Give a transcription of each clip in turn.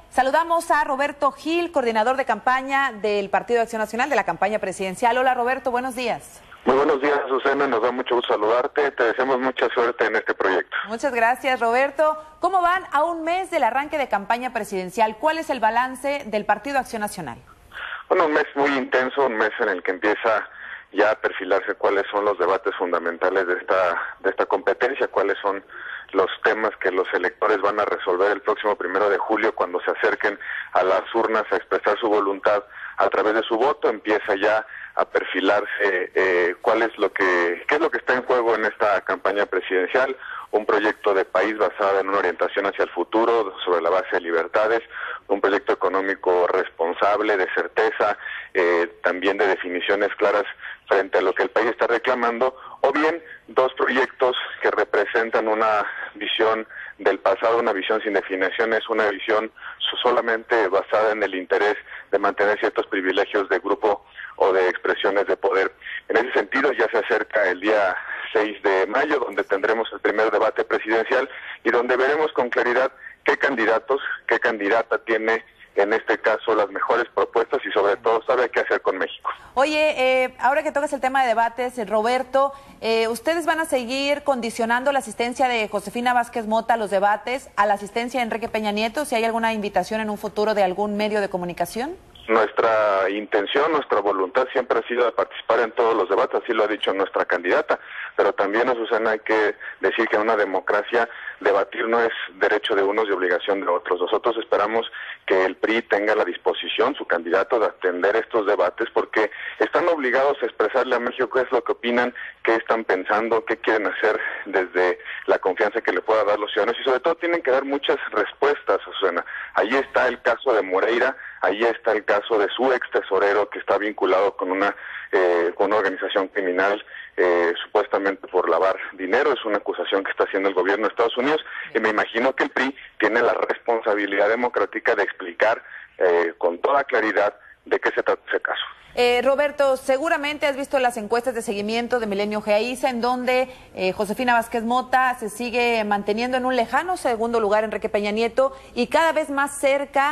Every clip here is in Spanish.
Saludamos a Roberto Gil, coordinador de campaña del Partido de Acción Nacional de la campaña presidencial. Hola Roberto, buenos días. Muy buenos días, Susana, nos da mucho gusto saludarte, te deseamos mucha suerte en este proyecto. Muchas gracias, Roberto. ¿Cómo van a un mes del arranque de campaña presidencial? ¿Cuál es el balance del Partido de Acción Nacional? Bueno, un mes muy intenso, un mes en el que empieza ya a perfilarse cuáles son los debates fundamentales de esta competencia, cuáles son los temas que los electores van a resolver el próximo 1 de julio cuando se acerquen a las urnas a expresar su voluntad a través de su voto. Empieza ya a perfilarse qué es lo que está en juego en esta campaña presidencial, un proyecto de país basado en una orientación hacia el futuro, sobre la base de libertades, un proyecto económico responsable, de certeza, también de definiciones claras frente a lo que el país está reclamando, o bien dos proyectos que representan una visión del pasado, una visión sin definiciones, una visión solamente basada en el interés de mantener ciertos privilegios de grupo o de expresiones de poder. En ese sentido, ya se acerca el día 6 de mayo, donde tendremos el primer debate presidencial y donde veremos con claridad qué candidatos, qué candidata tiene en este caso las mejores propuestas y sobre todo sabe qué hacer con México. Oye, ahora que tocas el tema de debates, Roberto, ¿ustedes van a seguir condicionando la asistencia de Josefina Vázquez Mota a los debates, a la asistencia de Enrique Peña Nieto, si hay alguna invitación en un futuro de algún medio de comunicación? Nuestra intención, nuestra voluntad siempre ha sido de participar en todos los debates, así lo ha dicho nuestra candidata, pero también, Susana, hay que decir que en una democracia debatir no es derecho de unos y obligación de otros. Nosotros esperamos que el PRI tenga la disposición, su candidato, de atender estos debates, porque están obligados a expresarle a México qué es lo que opinan, qué están pensando, qué quieren hacer desde la confianza que le pueda dar los ciudadanos, y sobre todo tienen que dar muchas respuestas, Susana. Allí está el caso de Moreira, ahí está el caso de su ex tesorero que está vinculado con una organización criminal, supuestamente por lavar dinero. Es una acusación que está haciendo el gobierno de Estados Unidos y me imagino que el PRI tiene la responsabilidad democrática de explicar con toda claridad de qué se trata ese caso. Roberto, seguramente has visto las encuestas de seguimiento de Milenio Geaiza, en donde Josefina Vázquez Mota se sigue manteniendo en un lejano segundo lugar Enrique Peña Nieto y cada vez más cerca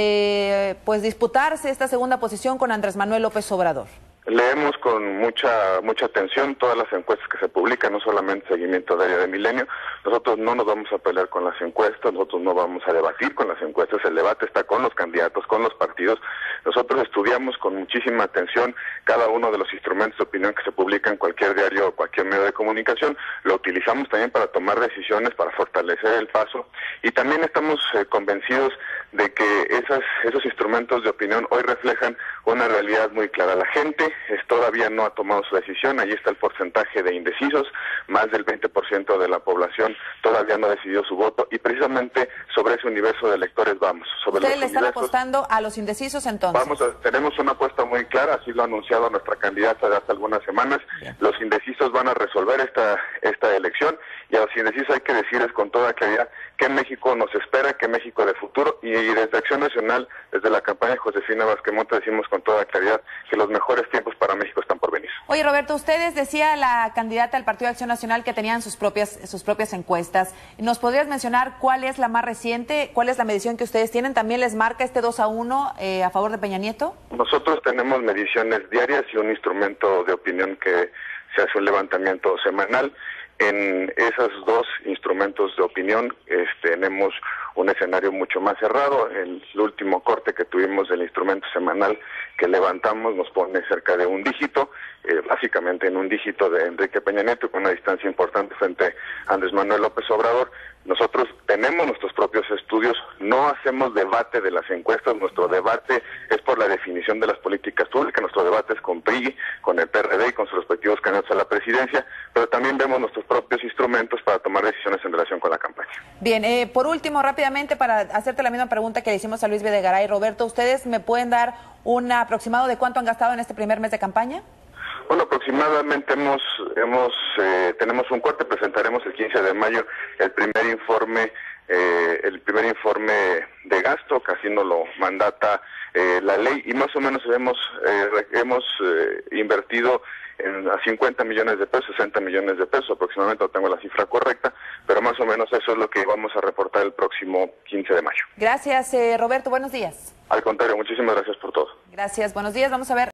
de disputarse esta segunda posición con Andrés Manuel López Obrador. Leemos con mucha atención todas las encuestas que se publican, no solamente seguimiento de área de Milenio. Nosotros no nos vamos a pelear con las encuestas, nosotros no vamos a debatir con las encuestas, el debate está con los candidatos, con los partidos. Nosotros estudiamos con muchísima atención cada uno de los instrumentos de opinión que se publican en cualquier diario o cualquier medio de comunicación, lo utilizamos también para tomar decisiones, para fortalecer el paso, y también estamos convencidos de que esos instrumentos de opinión hoy reflejan una realidad muy clara. La gente todavía no ha tomado su decisión, ahí está el porcentaje de indecisos, más del 20% de la población todavía no ha decidido su voto, y precisamente sobre ese universo de electores vamos. ¿Ustedes le están apostando a los indecisos entonces? Tenemos una apuesta muy clara, así lo ha anunciado nuestra candidata de hace algunas semanas. Bien. Los indecisos van a resolver esta elección, y a los indecisos hay que decirles con toda claridad qué México nos espera, qué México de futuro, y desde Acción Nacional, desde la campaña de Josefina Vázquez Mota, decimos con toda claridad que los mejores tiempos para México están por venir. Oye, Roberto, ustedes, decía la candidata del Partido de Acción Nacional que tenían sus propias encuestas. ¿Nos podrías mencionar cuál es la más reciente, cuál es la medición que ustedes tienen? ¿También les marca este 2-1 a favor de Peña Nieto? Nosotros tenemos mediciones diarias y un instrumento de opinión que se hace un levantamiento semanal. En esos dos instrumentos de opinión tenemos un escenario mucho más cerrado. El último corte que tuvimos del instrumento semanal que levantamos nos pone cerca de un dígito, básicamente en un dígito de Enrique Peña Nieto, con una distancia importante frente a Andrés Manuel López Obrador. Nosotros tenemos nuestros propios estudios, no hacemos debate de las encuestas, nuestro debate es por la definición de las políticas públicas, nuestro debate es con PRI, con el PRD y con sus respectivos candidatos a la presidencia, pero también vemos nuestros propios instrumentos para tomar decisiones en relación con la campaña. Bien, por último, rápidamente, para hacerte la misma pregunta que le hicimos a Luis Videgaray, Roberto, ¿ustedes me pueden dar un aproximado de cuánto han gastado en este primer mes de campaña? Bueno, aproximadamente tenemos un corte, presentaremos el 15 de mayo el primer informe el primer informe de gasto, que así nos lo mandata la ley, y más o menos hemos invertido a 50 millones de pesos, 60 millones de pesos aproximadamente, no tengo la cifra correcta, pero más o menos eso es lo que vamos a reportar el próximo 15 de mayo. Gracias, Roberto, buenos días. Al contrario, muchísimas gracias por todo. Gracias, buenos días, vamos a ver.